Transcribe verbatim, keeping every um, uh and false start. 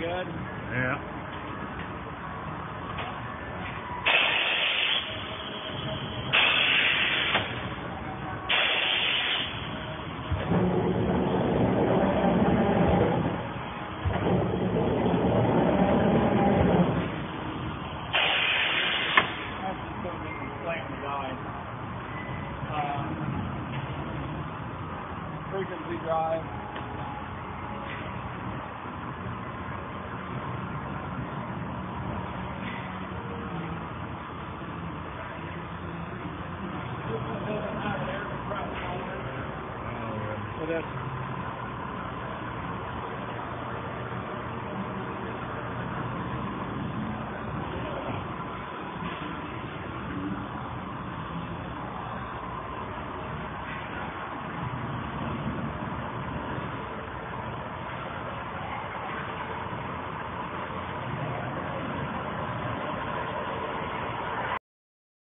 good? Yeah. Frequency drive. This one doesn't have an air compressor on it. Oh, yeah. So that's